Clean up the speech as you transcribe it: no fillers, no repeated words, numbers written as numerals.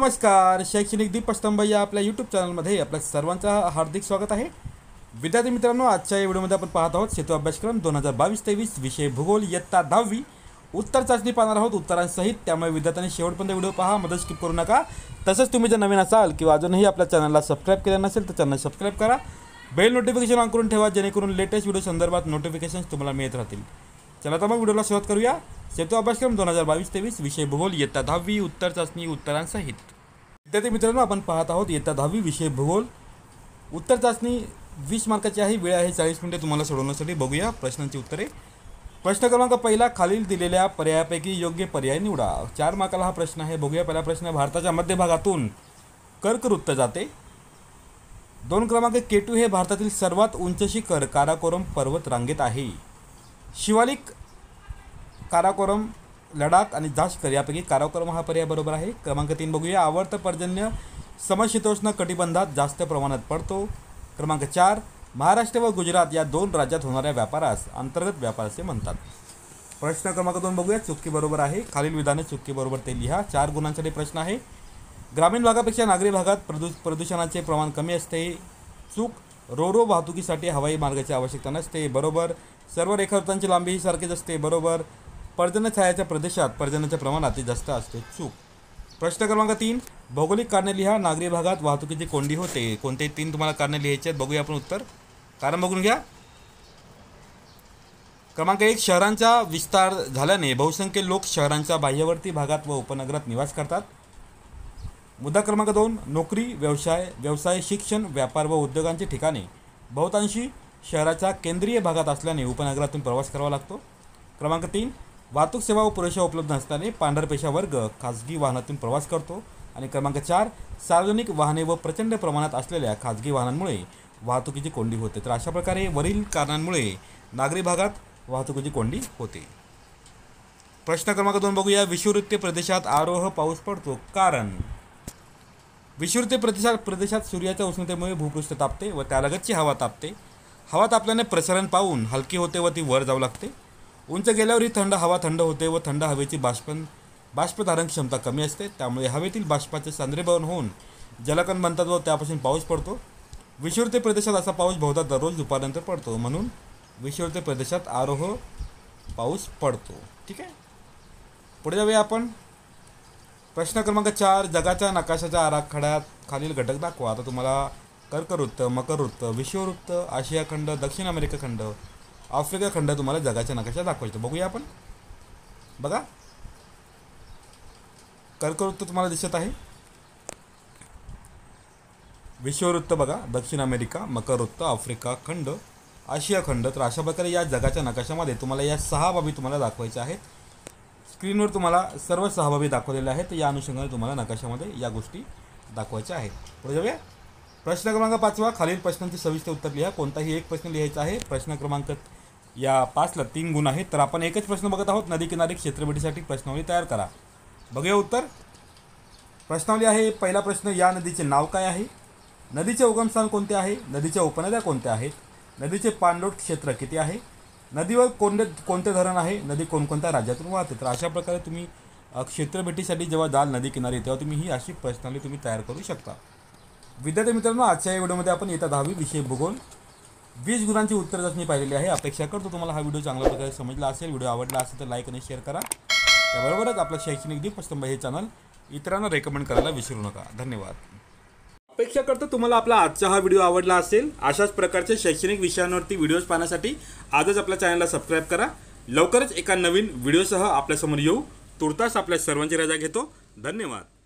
नमस्कार. शैक्षणिक दीपस्तंभ या आपल्या यूट्यूब चॅनलमध्ये आपल्या सर्वांचं हार्दिक स्वागत आहे. विद्यार्थी मित्रांनो, आजच्या या व्हिडिओमध्ये आपण पाहत आहोत सेतू अभ्यासक्रम 2022-23 विषय भूगोल इयत्ता 10वी उत्तर चाचणी पाहणार आहोत उत्तरांसहित. त्यामुळे विद्यार्थ्यांनी शेवटपर्यंत व्हिडिओ पहा, मध्ये स्किप करू नका. तसंच तुम्ही जर नवीन असाल किंवा अजूनही आपल्या चॅनलला सबस्क्राईब केलं नसेल तर चॅनल सबस्क्राईब करा. बेल नोटिफिकेशन ऑन करून ठेवा जेणेकरून लेटेस्ट व्हिडिओ संदर्भात नोटिफिकेशन्स तुम्हाला मिळत राहतील. चला तर मग व्हिडिओला सुरुवात करूया. सेतू अभ्यासक्रम 2022-23 विषय भूगोल इयत्ता 10वी उत्तर चाचणी उत्तरांसहित. विद्यार्थी मित्रांनो, आपण पाहत आहोत इयत्ता 10वी विषय भूगोल उत्तर चाचणी 20 मार्काची आहे. वेळ आहे 40 मिनिटे तुम्हाला सोडवण्यासाठी. बघूया प्रश्नांची उत्तरे. प्रश्न क्रमांक पहिला, खालील दिलेल्या पर्यायापैकी योग्य पर्याय निवडा. 4 मार्काला हा प्रश्न आहे. बघूया पहिला प्रश्न, भारताच्या मध्यभागातून कर्कवृत्त जाते. 2 क्रमांक, केटू हे भारतातील सर्वात उंच शिखर काराकोरम पर्वत रांगेत आहे. शिवालिक, काराकोरम, लडाख आणि जाश्कर यापैकी काराकोरम हा पर्याय बरोबर आहे. क्रमांक 3 बघूया, आवर्त पर्जन्य समशीतोष्ण कटिबंधात जास्त प्रमाणात पडतो. क्रमांक 4, महाराष्ट्र व गुजरात या 2 राज्यात होणाऱ्या व्यापारास अंतर्गत व्यापार असे म्हणतात. प्रश्न क्रमांक 2 बघूया, चुकी बरोबर आहे. खालील विधाने चुकी बरोबर ते लिहा. 4 गुणांसाठी प्रश्न आहे. ग्रामीण भागापेक्षा नागरी भागात प्रदूषणाचे प्रमाण कमी असते. चूक, रोरो वाहतुकीसाठी हवाई मार्गाची आवश्यकता नसते. बरोबर. सर्व रेखावृत्तांची लांबी ही सारखीच असते. बरोबर. पर्जन्य छायाच्या प्रदेशात पर्जन्याचे प्रमाण अति जास्त असते. चूक. प्रश्न क्रमांक 3, भौगोलिक कारणे लिहा. नागरी भागात वाहतुकीची कोंडी होते. कोणते 3 तुम्हाला कारणे लिहायचे आहेत बघूया आपण उत्तर. कारण बघून घ्या. क्रमांक 1, शहरांचा विस्तार झाल्याने बहुसंख्य लोक शहरांच्या बाह्यवर्ती भागात व उपनगरात निवास करतात. मुद्दा क्रमांक 2, नोकरी, व्यवसाय, शिक्षण, व्यापार व उद्योगांची ठिकाणे बहुतांशी शहराच्या केंद्रीय भागात असल्याने उपनगरातून प्रवास करावा लागतो. क्रमांक 3, वाहतूक सेवा व पुरेशा उपलब्ध नसल्याने पांढरपेशा वर्ग खाजगी वाहनातून प्रवास करतो. आणि क्रमांक 4, सार्वजनिक वाहने व प्रचंड प्रमाणात असलेल्या खाजगी वाहनांमुळे वाहतुकीची कोंडी होते. तर अशा प्रकारे वरील कारणांमुळे नागरी भागात वाहतुकीची कोंडी होते. प्रश्न क्रमांक 2 बघूया, विषुववृत्तीय प्रदेशात आरोह पाऊस पडतो. कारण विषुववृत्तीय प्रदेशात सूर्याच्या उष्णतेमुळे भूपृष्ठ तापते व त्यालगतची हवा तापते. हवा तापल्याने प्रसरण पावून हलकी होते व ती वर जाऊ लागते. उंच गेल्यावर ही थंड हवा थंड होते व थंड हवेची बाष्पधारण क्षमता कमी असते. त्यामुळे हवेतील बाष्पाचे सांद्रीभवन होऊन जलकण बनतात व त्यापासून पाऊस पडतो. विषुववृत्तीय प्रदेशात असा पाऊस बहुधा दररोज दुपारनंतर पडतो. म्हणून विषुववृत्तीय प्रदेशात आरोह पाऊस पडतो. ठीक आहे. पुढे जाऊया आपण. प्रश्न क्रमांक 4, जगाच्या नकाशाच्या आराखड्यात खालील घटक दाखवा. आता तुम्हाला कर्कवृत्त, मकरवृत्त, विषुववृत्त, आशिया खंड, दक्षिण अमेरिका खंड, आफ्रिका खंड तुम्हाला जगाच्या नकाशात दाखवायचं. बघूया आपण. बघा, कर्कवृत्त तुम्हाला दिसत आहे. विषुववृत्त बघा, दक्षिण अमेरिका, मकरवृत्त, आफ्रिका खंड, आशिया खंड. तर अशा प्रकारे या जगाच्या नकाशामध्ये तुम्हाला या 6 बाबी तुम्हाला दाखवायच्या आहेत. स्क्रीनवर तुम्हाला सर्व 6 बाबी दाखवलेल्या आहेत. या अनुषंगाने तुम्हाला नकाशामध्ये या गोष्टी दाखवायच्या आहेत. पुढे जाऊया. प्रश्न क्रमांक 5, खालील प्रश्नांची सविस्तर उत्तर लिहा. कोणताही एक प्रश्न लिहायचा आहे. प्रश्न क्रमांक या 5ला 3 गुण आहेत. तर आपण एकच प्रश्न बघत आहोत. नदी किनारी क्षेत्रफळासाठी प्रश्नावली तयार करा. बघूया उत्तर. प्रश्नावली आहे. पहिला प्रश्न, या नदीचे नाव काय आहे? नदीचे उगमस्थान कोणते आहे? नदीच्या उपनद्या कोणत्या आहेत? नदीचे पाणलोट क्षेत्र किती आहे? नदीवर कोणते धरण आहे? नदी कोणकोणत्या राज्यातून वाहते? तर अशा प्रकारे तुम्ही क्षेत्रफळासाठी जेव्हा जाल नदी किनारी तेव्हा तुम्ही ही अशी प्रश्नावली तुम्ही तयार करू शकता. विद्यार्थी मित्रांनो, आजच्या या व्हिडिओमध्ये आपण इयत्ता 10वी विषय भूगोल 20 गुणांची उत्तर चाचणी पाहिलेली आहे. अपेक्षा करतो तुम्हाला हा व्हिडिओ चांगल्या प्रकारे समजला असेल. व्हिडिओ आवडला असेल तर लाईक आणि शेअर करा. त्याबरोबरच आपलं शैक्षणिक दीपस्तंभ हे चॅनल इतरांना रेकमेंड करायला विसरू नका. धन्यवाद. अपेक्षा करतो तुम्हाला आपला आजचा हा व्हिडिओ आवडला असेल. अशाच प्रकारचे शैक्षणिक विषयांवरती व्हिडिओज पाहण्यासाठी आजच आपल्या चॅनलला सबस्क्राईब करा. लवकरच एका नवीन व्हिडिओसह आपल्यासमोर येऊ. तुर्तास आपल्या सर्वांची रजा घेतो. धन्यवाद.